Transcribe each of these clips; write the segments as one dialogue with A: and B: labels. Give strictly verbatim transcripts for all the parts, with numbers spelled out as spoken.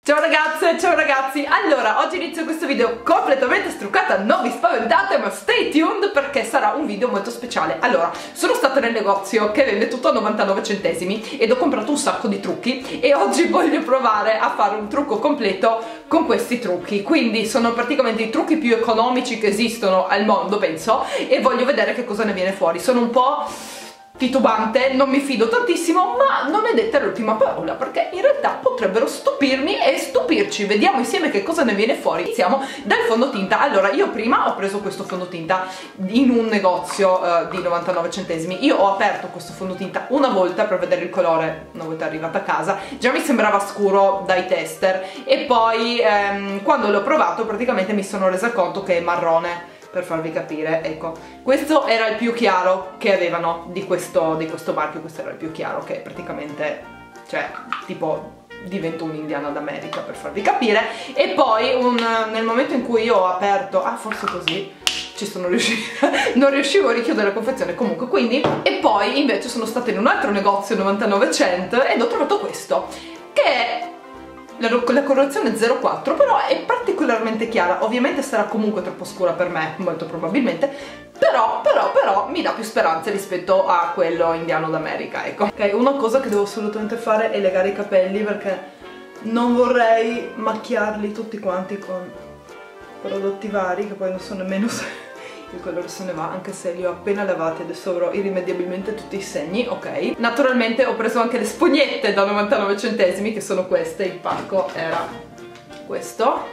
A: Ciao ragazze, ciao ragazzi. Allora, oggi inizio questo video completamente struccata, non vi spaventate, ma stay tuned perché sarà un video molto speciale. Allora, sono stata nel negozio che vende tutto a novantanove centesimi ed ho comprato un sacco di trucchi e oggi voglio provare a fare un trucco completo con questi trucchi. Quindi sono praticamente i trucchi più economici che esistono al mondo, penso, e voglio vedere che cosa ne viene fuori. Sono un po' titubante, non mi fido tantissimo, ma non è detta l'ultima parola, perché in realtà potrebbero stupirmi e stupirci. Vediamo insieme che cosa ne viene fuori. Iniziamo dal fondotinta. Allora, io prima ho preso questo fondotinta in un negozio uh, di novantanove centesimi. Io ho aperto questo fondotinta una volta per vedere il colore, una volta arrivata a casa, già mi sembrava scuro dai tester e poi ehm, quando l'ho provato praticamente mi sono resa conto che è marrone. Per farvi capire, ecco, questo era il più chiaro che avevano di questo, di questo marchio. Questo era il più chiaro, che praticamente, cioè, tipo divento un'indiana d'America, per farvi capire. E poi un, nel momento in cui io ho aperto, ah forse così ci sono riuscita, non riuscivo a richiudere la confezione, comunque, quindi, e poi invece sono stata in un altro negozio novantanove cento ed ho trovato questo, che è La, la colorazione zero quattro, però è particolarmente chiara. Ovviamente sarà comunque troppo scura per me, molto probabilmente, però, però, però mi dà più speranze rispetto a quello indiano d'America, ecco. Ok, una cosa che devo assolutamente fare è legare i capelli, perché non vorrei macchiarli tutti quanti con prodotti vari, che poi non so nemmeno se il colore se ne va, anche se li ho appena lavati. Adesso avrò irrimediabilmente tutti i segni, ok. Naturalmente ho preso anche le spugnette da novantanove centesimi, che sono queste. Il pacco era questo.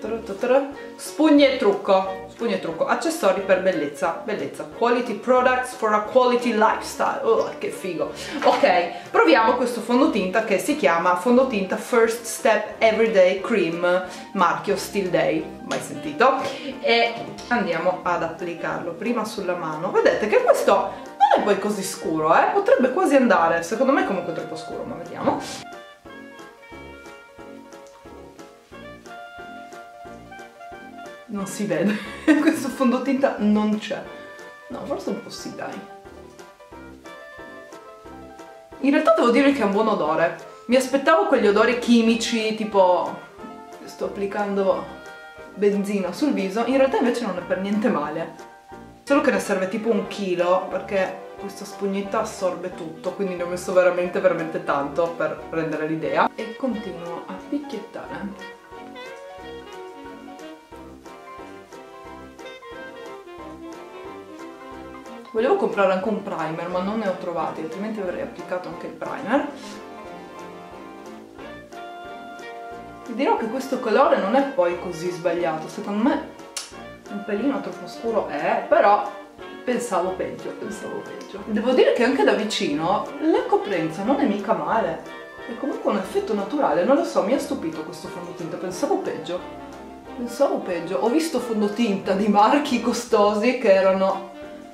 A: Spugne e trucco, spugne e trucco, accessori per bellezza, bellezza, quality products for a quality lifestyle. Oh, che figo. Ok, proviamo questo fondotinta che si chiama fondotinta First Step Everyday Cream, marchio Still Day, mai sentito, e andiamo ad applicarlo prima sulla mano. Vedete che questo non è poi così scuro, eh? Potrebbe quasi andare, secondo me è comunque troppo scuro, ma vediamo. Non si vede, questo fondotinta non c'è. No, forse un po' sì, dai. In realtà devo dire che ha un buon odore. Mi aspettavo quegli odori chimici, tipo sto applicando benzina sul viso. In realtà invece non è per niente male. Solo che ne serve tipo un chilo, perché questa spugnetta assorbe tutto, quindi ne ho messo veramente veramente tanto per rendere l'idea. E continuo a picchiettare. Volevo comprare anche un primer, ma non ne ho trovati, altrimenti avrei applicato anche il primer. Vi dirò che questo colore non è poi così sbagliato, secondo me un pelino troppo scuro è, però pensavo peggio, pensavo peggio. Devo dire che anche da vicino la coprenza non è mica male, è comunque un effetto naturale, non lo so, mi ha stupito questo fondotinta, pensavo peggio, pensavo peggio. Ho visto fondotinta di marchi costosi che erano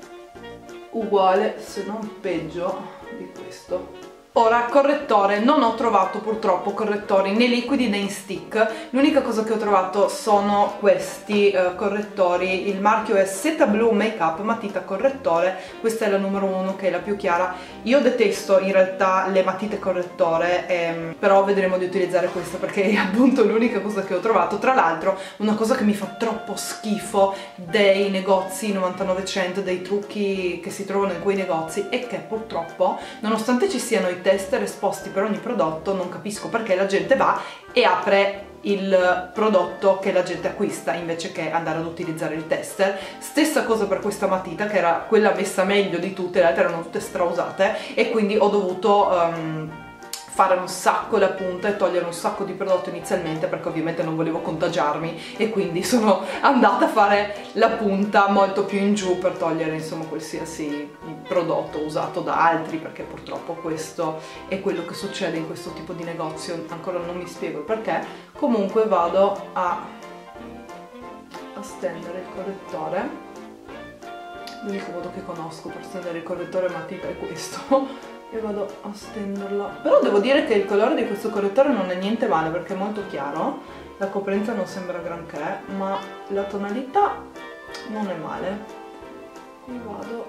A: uguale, se non peggio, di questo. Ora, correttore, non ho trovato purtroppo correttori né liquidi né in stick. L'unica cosa che ho trovato sono questi uh, correttori. Il marchio è Seta Blue Makeup matita correttore. Questa è la numero uno, che è la più chiara. Io detesto in realtà le matite correttore, ehm, però vedremo di utilizzare questa perché è appunto l'unica cosa che ho trovato. Tra l'altro, una cosa che mi fa troppo schifo dei negozi novantanove cento, dei trucchi che si trovano in quei negozi, è che purtroppo, nonostante ci siano i tester esposti per ogni prodotto, non capisco perché la gente va e apre il prodotto che la gente acquista invece che andare ad utilizzare il tester. Stessa cosa per questa matita, che era quella messa meglio di tutte, le altre erano tutte strausate e quindi ho dovuto um, fare un sacco la punta e togliere un sacco di prodotto inizialmente, perché ovviamente non volevo contagiarmi, e quindi sono andata a fare la punta molto più in giù per togliere insomma qualsiasi prodotto usato da altri, perché purtroppo questo è quello che succede in questo tipo di negozio. Ancora non mi spiego il perché. Comunque vado a, a stendere il correttore. L'unico modo che conosco per stendere il correttore matita è questo. E vado a stenderlo. Però devo dire che il colore di questo correttore non è niente male, perché è molto chiaro, la coprenza non sembra granché, ma la tonalità non è male. E vado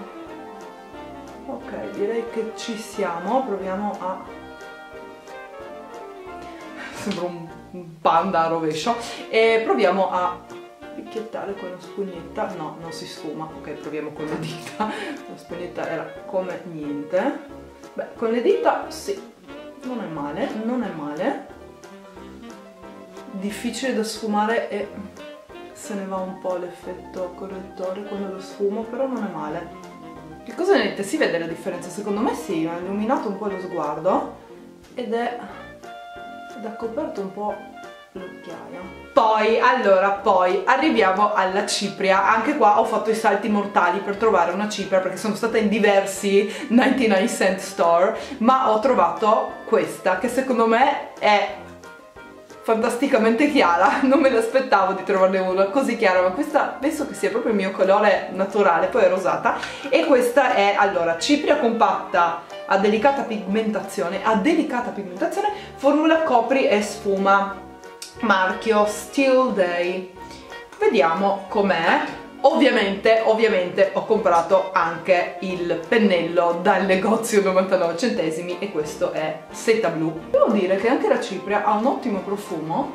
A: a... ok, direi che ci siamo. Proviamo a sembra un, un panda a rovescio. E proviamo a picchiettare con la spugnetta. No, non si sfuma. Ok, proviamo con le dita. La spugnetta era come niente. Beh, con le dita sì, non è male, non è male. Difficile da sfumare e se ne va un po' l'effetto correttore quando lo sfumo, però non è male. Che cosa ne dite? Si vede la differenza? Secondo me sì, ha illuminato un po' lo sguardo ed è, ed ha coperto un po' l'occhiaio. Poi, allora, poi arriviamo alla cipria. Anche qua ho fatto i salti mortali per trovare una cipria, perché sono stata in diversi novantanove cent store, ma ho trovato questa che secondo me è fantasticamente chiara. Non me l'aspettavo di trovarne una così chiara, ma questa penso che sia proprio il mio colore naturale. Poi è rosata e questa è, allora, cipria compatta a delicata pigmentazione, a delicata pigmentazione, formula copri e sfuma, marchio Still Day. Vediamo com'è. Ovviamente, ovviamente ho comprato anche il pennello dal negozio novantanove centesimi e questo è seta blu. Devo dire che anche la cipria ha un ottimo profumo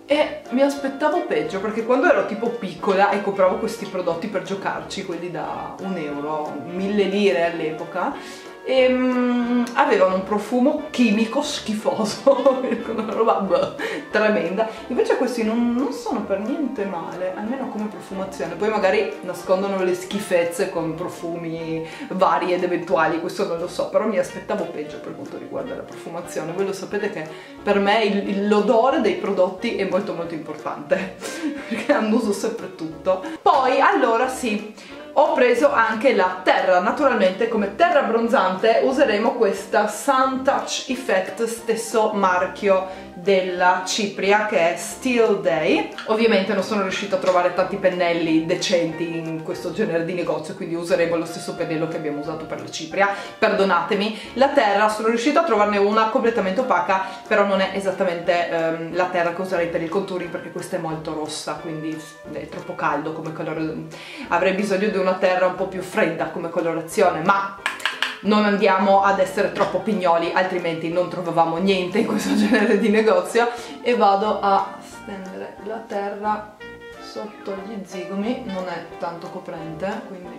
A: e mi aspettavo peggio, perché quando ero tipo piccola e compravo questi prodotti per giocarci, quelli da un euro, mille lire all'epoca, e, um, avevano un profumo chimico schifoso, una roba beh, tremenda. Invece questi non, non sono per niente male, almeno come profumazione. Poi magari nascondono le schifezze con profumi vari ed eventuali, questo non lo so, però mi aspettavo peggio per quanto riguarda la profumazione. Voi lo sapete che per me l'odore dei prodotti è molto molto importante, perché annuso sempre tutto. Poi, allora sì, ho preso anche la terra. Naturalmente come terra abbronzante useremo questa Sun Touch Effect, stesso marchio della cipria, che è Still Day. Ovviamente non sono riuscita a trovare tanti pennelli decenti in questo genere di negozio, quindi useremo lo stesso pennello che abbiamo usato per la cipria, perdonatemi. La terra sono riuscita a trovarne una completamente opaca, però non è esattamente ehm, la terra che userei per il contouring, perché questa è molto rossa, quindi è troppo caldo come colore. Avrei bisogno di una terra un po' più fredda come colorazione, ma non andiamo ad essere troppo pignoli, altrimenti non trovavamo niente in questo genere di negozio. E vado a stendere la terra sotto gli zigomi, non è tanto coprente, quindi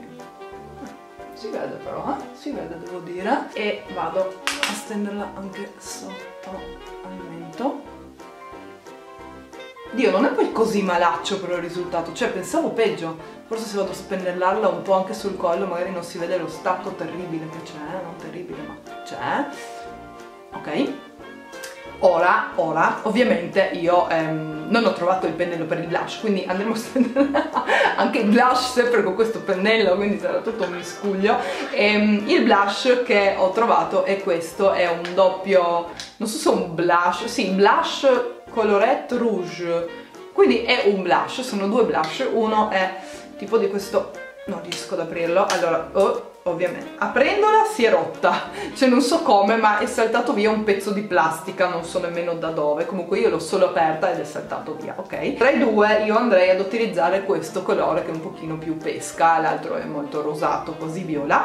A: eh, si vede però, eh? si vede devo dire, e vado a stenderla anche sotto al mento. Dio, non è poi così malaccio però il risultato, cioè pensavo peggio. Forse se vado a spennellarla un po' anche sul collo magari non si vede lo stacco terribile che c'è, non terribile ma c'è. Ok. Ora, ora, ovviamente io ehm, non ho trovato il pennello per il blush, quindi andremo a stendere anche il blush sempre con questo pennello, quindi sarà tutto un miscuglio. E, il blush che ho trovato è questo, è un doppio, non so se è un blush, sì, blush colorette rouge, quindi è un blush, sono due blush, uno è tipo di questo, non riesco ad aprirlo, allora, oh, ovviamente, aprendola si è rotta, cioè non so come, ma è saltato via un pezzo di plastica, non so nemmeno da dove, comunque io l'ho solo aperta ed è saltato via, ok? Tra i due io andrei ad utilizzare questo colore che è un pochino più pesca, l'altro è molto rosato, quasi viola.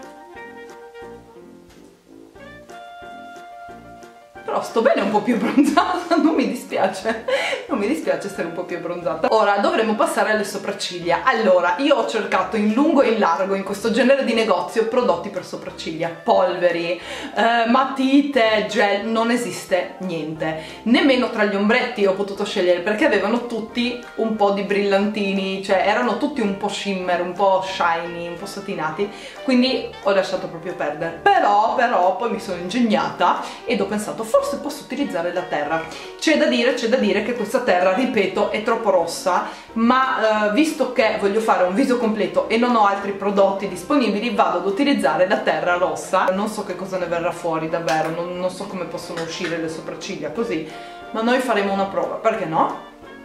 A: Però sto bene un po' più abbronzata, non mi dispiace, non mi dispiace essere un po' più abbronzata. Ora dovremo passare alle sopracciglia. Allora, io ho cercato in lungo e in largo in questo genere di negozio prodotti per sopracciglia, polveri, eh, matite, gel, non esiste niente. Nemmeno tra gli ombretti ho potuto scegliere, perché avevano tutti un po' di brillantini, cioè erano tutti un po' shimmer, un po' shiny, un po' satinati, quindi ho lasciato proprio perdere. Però, però, poi mi sono ingegnata ed ho pensato, forse posso utilizzare la terra. C'è da dire, c'è da dire che questa terra, ripeto, è troppo rossa, ma eh, visto che voglio fare un viso completo e non ho altri prodotti disponibili, vado ad utilizzare la terra rossa. Non so che cosa ne verrà fuori davvero, non, non so come possono uscire le sopracciglia così, ma noi faremo una prova, perché no?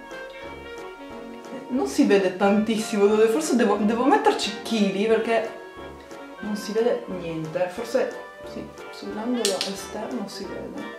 A: Non si vede tantissimo, forse devo, devo metterci chili perché non si vede niente, forse sì, sull'angolo esterno si vede.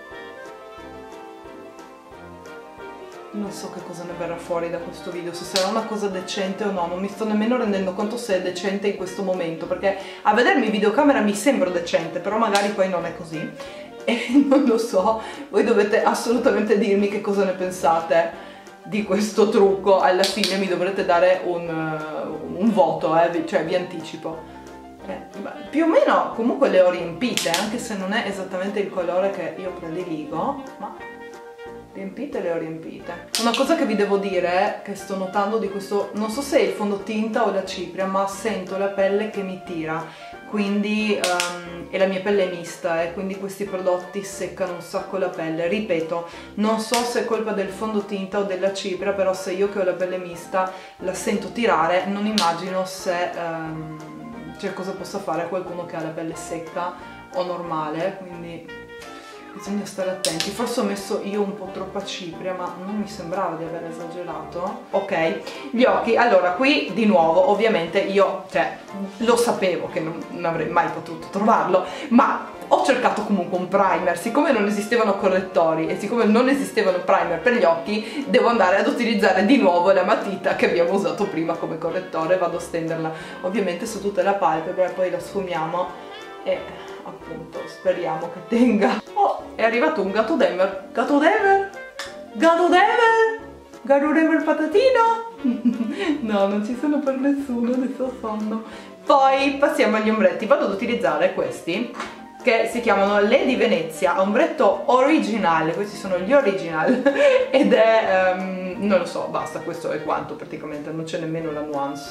A: Non so che cosa ne verrà fuori da questo video, se sarà una cosa decente o no, non mi sto nemmeno rendendo conto se è decente in questo momento, perché a vedermi in videocamera mi sembra decente, però magari poi non è così. e non lo so, voi dovete assolutamente dirmi che cosa ne pensate di questo trucco. Alla fine mi dovrete dare un, uh, un voto, eh, cioè vi anticipo. Eh, più o meno comunque le ho riempite, anche se non è esattamente il colore che io prediligo, ma riempite le ho riempite. Una cosa che vi devo dire è che sto notando di questo, non so se è il fondotinta o la cipria, ma sento la pelle che mi tira, quindi um, e la mia pelle è mista e quindi questi prodotti seccano un sacco la pelle. Ripeto, non so se è colpa del fondotinta o della cipria, però se io che ho la pelle mista la sento tirare, non immagino se um, cioè cosa possa fare qualcuno che ha la pelle secca o normale, quindi bisogna stare attenti. Forse ho messo io un po' troppa cipria, ma non mi sembrava di aver esagerato. Ok, gli occhi. Allora, qui di nuovo, ovviamente io, cioè, lo sapevo che non, non avrei mai potuto trovarlo, ma ho cercato comunque un primer. Siccome non esistevano correttori e siccome non esistevano primer per gli occhi, devo andare ad utilizzare di nuovo la matita che abbiamo usato prima come correttore. Vado a stenderla ovviamente su tutta la palpebra e poi la sfumiamo e appunto speriamo che tenga. Oh, è arrivato un gatto Denver. Gatto Denver? Gatto Denver? Gatto Denver patatino? No, non ci sono per nessuno, adesso sonno. Poi passiamo agli ombretti. Vado ad utilizzare questi che si chiamano Lady Venezia, ombretto originale. Questi sono gli original ed è, um, non lo so, basta, questo è quanto praticamente, non c'è nemmeno la nuance.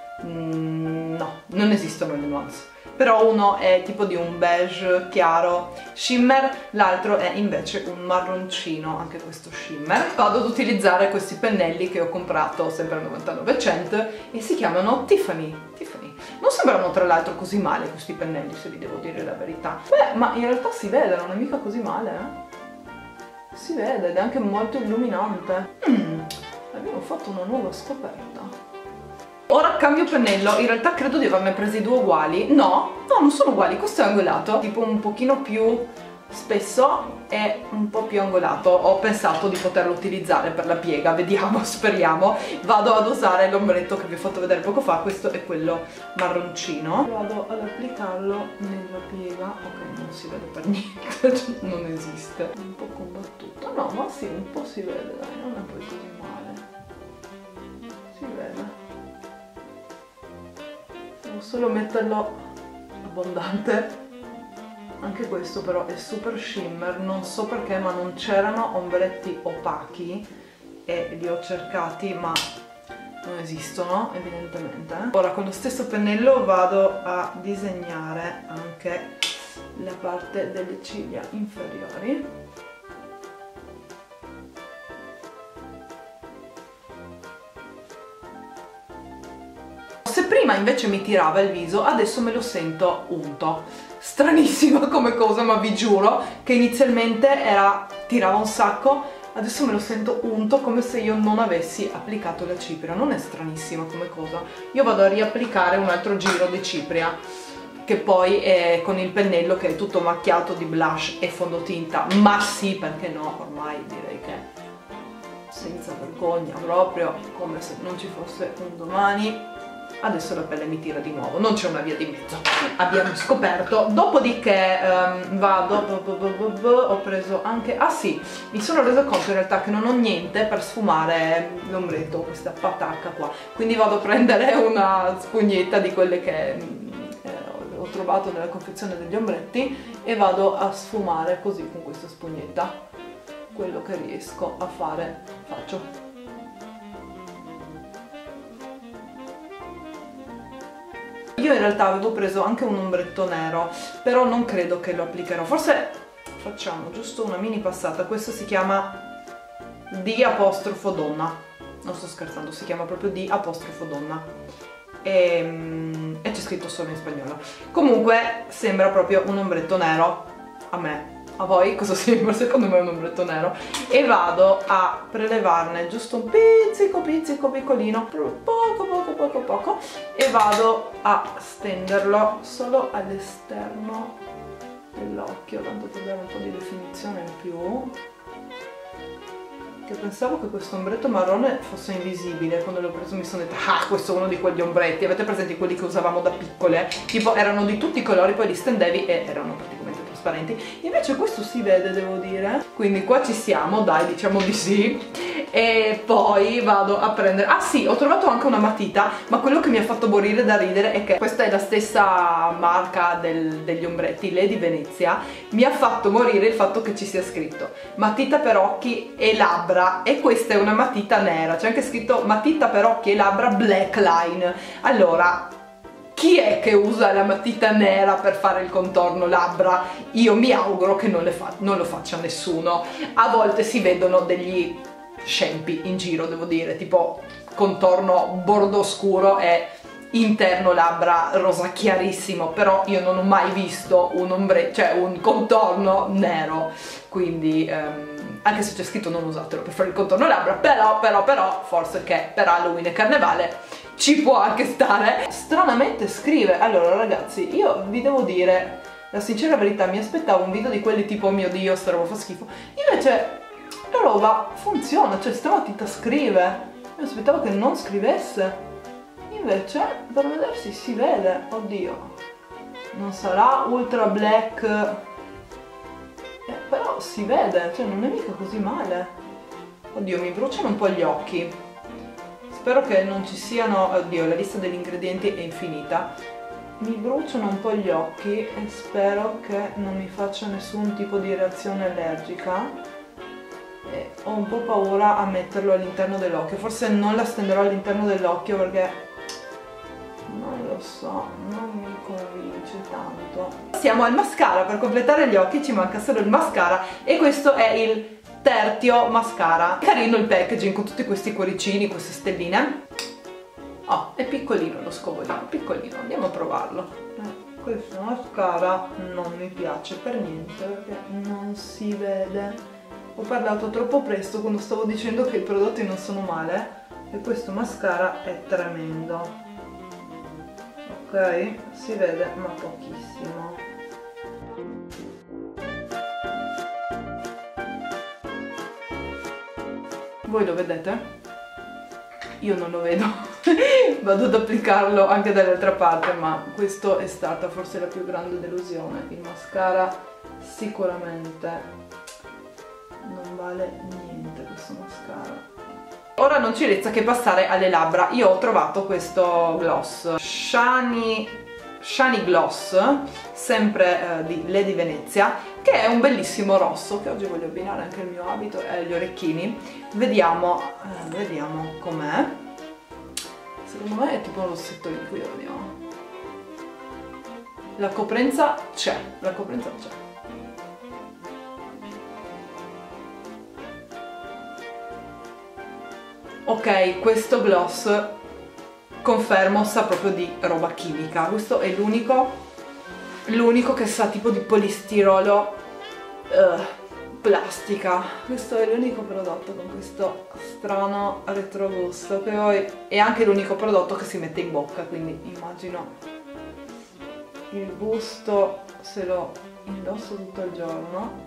A: Mm, no, non esistono le nuance. Però uno è tipo di un beige chiaro shimmer, l'altro è invece un marroncino, anche questo shimmer. Vado ad utilizzare questi pennelli che ho comprato sempre al novantanove cent e si chiamano Tiffany. Tiffany. Non sembrano tra l'altro così male questi pennelli, se vi devo dire la verità. Beh, ma in realtà si vede, non è mica così male, eh? Si vede ed è anche molto illuminante. Mm, abbiamo fatto una nuova scoperta. Ora cambio pennello, in realtà credo di averne presi due uguali. No, no, non sono uguali, questo è angolato, tipo un pochino più spesso e un po' più angolato. Ho pensato di poterlo utilizzare per la piega, vediamo, speriamo. Vado ad usare l'ombretto che vi ho fatto vedere poco fa, questo è quello marroncino. Vado ad applicarlo nella piega. Ok, non si vede per niente, non esiste. Un po' combattuto, no, ma sì, un po' si vede, dai, non è poi così male. Si vede. Devo solo metterlo abbondante. Anche questo però è super shimmer, non so perché, ma non c'erano ombretti opachi e li ho cercati ma non esistono evidentemente. Ora con lo stesso pennello vado a disegnare anche la parte delle ciglia inferiori. Se prima invece mi tirava il viso, adesso me lo sento unto. Stranissima come cosa, ma vi giuro che inizialmente era, tirava un sacco, adesso me lo sento unto come se io non avessi applicato la cipria. Non è stranissima come cosa. Io vado a riapplicare un altro giro di cipria, che poi è con il pennello che è tutto macchiato di blush e fondotinta, ma sì, perché no, ormai direi che senza vergogna, proprio come se non ci fosse un domani. Adesso la pelle mi tira di nuovo, non c'è una via di mezzo, abbiamo scoperto. Dopodiché um, vado, ho preso anche, ah sì, mi sono resa conto in realtà che non ho niente per sfumare l'ombretto, questa patacca qua, quindi vado a prendere una spugnetta di quelle che eh, ho trovato nella confezione degli ombretti e vado a sfumare così con questa spugnetta, quello che riesco a fare faccio. Io in realtà avevo preso anche un ombretto nero, però non credo che lo applicherò. Forse facciamo giusto una mini passata. Questo si chiama D apostrofo donna. Non sto scherzando, si chiama proprio D apostrofo donna. E, e c'è scritto solo in spagnolo. Comunque sembra proprio un ombretto nero a me. A voi cosa sembra? Secondo me è un ombretto nero. E vado a prelevarne giusto un pizzico pizzico piccolino, poco poco poco poco, e vado a stenderlo solo all'esterno dell'occhio, tanto per dare un po' di definizione in più. Che pensavo che questo ombretto marrone fosse invisibile. Quando l'ho preso mi sono detta, ah, questo è uno di quegli ombretti, avete presenti quelli che usavamo da piccole? Tipo erano di tutti i colori, poi li stendevi e erano praticamente trasparenti. trasparenti. Invece questo si vede, devo dire, quindi qua ci siamo, dai, diciamo di sì. E poi vado a prendere, ah sì, ho trovato anche una matita, ma quello che mi ha fatto morire da ridere è che questa è la stessa marca del, degli ombretti, Lady Venezia. Mi ha fatto morire il fatto che ci sia scritto matita per occhi e labbra, e questa è una matita nera, c'è anche scritto matita per occhi e labbra Black Line. Allora, chi è che usa la matita nera per fare il contorno labbra? Io mi auguro che non, le fa non lo faccia nessuno. A volte si vedono degli scempi in giro, devo dire, tipo contorno bordo scuro e interno labbra rosa chiarissimo, però io non ho mai visto un ombre, cioè un contorno nero, quindi um, anche se c'è scritto non usatelo per fare il contorno labbra, però però però forse che per Halloween e Carnevale ci può anche stare. Stranamente scrive, allora ragazzi, io vi devo dire la sincera verità, mi aspettavo un video di quelli tipo oh mio dio sta roba fa schifo, invece la roba funziona, cioè sta matita scrive. Io aspettavo che non scrivesse, invece per vedersi si vede. Oddio, non sarà ultra black, eh, però si vede, cioè non è mica così male. Oddio, mi bruciano un po' gli occhi, spero che non ci siano, oddio la lista degli ingredienti è infinita, mi bruciano un po' gli occhi e spero che non mi faccia nessun tipo di reazione allergica. E ho un po' paura a metterlo all'interno dell'occhio, forse non la stenderò all'interno dell'occhio perché non lo so, non mi convince tanto. Siamo al mascara, per completare gli occhi ci manca solo il mascara e questo è il Tertio Mascara. Carino il packaging con tutti questi cuoricini, queste stelline. Oh, è piccolino lo scovolino, piccolino, andiamo a provarlo. Eh, questo mascara non mi piace per niente perché non si vede. Ho parlato troppo presto quando stavo dicendo che i prodotti non sono male e questo mascara è tremendo. Ok, si vede ma pochissimo. Voi lo vedete? Io non lo vedo. Vado ad applicarlo anche dall'altra parte, ma questa è stata forse la più grande delusione. Il mascara sicuramente non vale niente questo mascara. Ora non ci resta che passare alle labbra. Io ho trovato questo gloss Shiny, Shiny Gloss, sempre eh, di Lady Venezia, che è un bellissimo rosso che oggi voglio abbinare anche al mio abito e agli orecchini. Vediamo, eh, vediamo com'è. Secondo me è tipo un rossetto liquido, vediamo. La coprenza c'è, la coprenza c'è. Ok, questo gloss confermo sa proprio di roba chimica. Questo è l'unico l'unico che sa tipo di polistirolo, uh, plastica. Questo è l'unico prodotto con questo strano retrogusto, che poi è anche l'unico prodotto che si mette in bocca, quindi immagino il gusto se lo indosso tutto il giorno.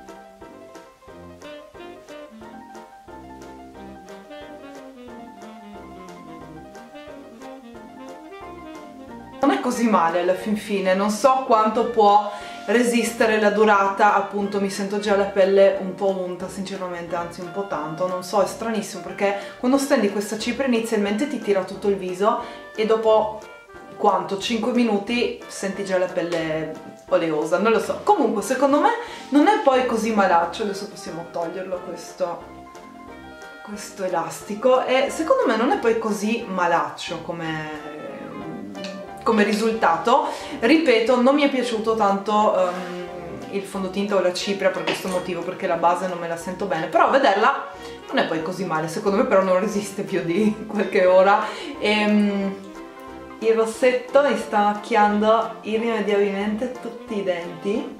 A: Non è così male alla fin fine, non so quanto può resistere la durata, appunto mi sento già la pelle un po' unta sinceramente, anzi un po' tanto, non so, è stranissimo perché quando stendi questa cipria inizialmente ti tira tutto il viso e dopo quanto? cinque minuti senti già la pelle oleosa, non lo so. Comunque secondo me non è poi così malaccio, adesso possiamo toglierlo questo, questo elastico, e secondo me non è poi così malaccio come... come risultato. Ripeto, non mi è piaciuto tanto um, il fondotinta o la cipria per questo motivo, perché la base non me la sento bene, però a vederla non è poi così male, secondo me, però non resiste più di qualche ora. E, um, il rossetto mi sta macchiando irrimediabilmente tutti i denti.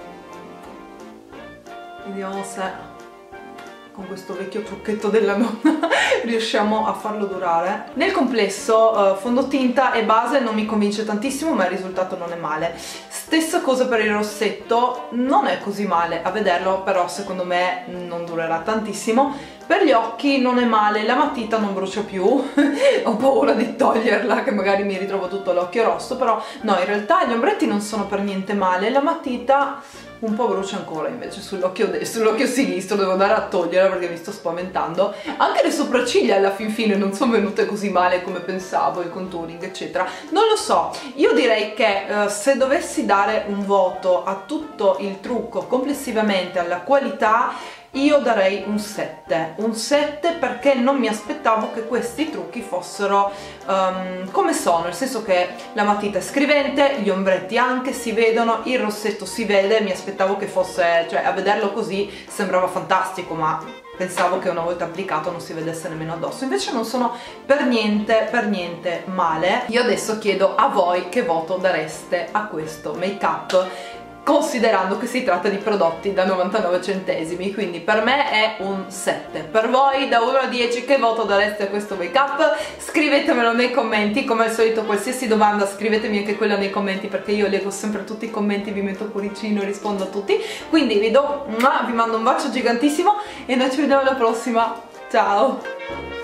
A: Vediamo se con questo vecchio trucchetto della nonna riusciamo a farlo durare. Nel complesso uh, fondotinta e base non mi convince tantissimo, ma il risultato non è male. Stessa cosa per il rossetto, non è così male a vederlo, però secondo me non durerà tantissimo. Per gli occhi non è male, la matita non brucia più, ho paura di toglierla che magari mi ritrovo tutto l'occhio rosso, però no, in realtà gli ombretti non sono per niente male, la matita un po' brucia ancora invece sull'occhio sull'occhio sinistro, devo andare a togliere perché mi sto spaventando. Anche le sopracciglia alla fin fine non sono venute così male come pensavo, il contouring eccetera, non lo so. Io direi che eh, se dovessi dare un voto a tutto il trucco complessivamente, alla qualità, io darei un sette, un sette perché non mi aspettavo che questi trucchi fossero um, come sono, nel senso che la matita è scrivente, gli ombretti anche si vedono, il rossetto si vede, mi aspettavo che fosse, cioè a vederlo così sembrava fantastico, ma pensavo che una volta applicato non si vedesse nemmeno addosso, invece non sono per niente, per niente male. Io adesso chiedo a voi che voto dareste a questo make up, considerando che si tratta di prodotti da novantanove centesimi, quindi per me è un sette. Per voi da uno a dieci che voto dareste a questo make up? Scrivetemelo nei commenti, come al solito qualsiasi domanda scrivetemi anche quella nei commenti perché io leggo sempre tutti i commenti, vi metto cuoricino e rispondo a tutti, quindi vi do, vi mando un bacio gigantissimo e noi ci vediamo alla prossima, ciao!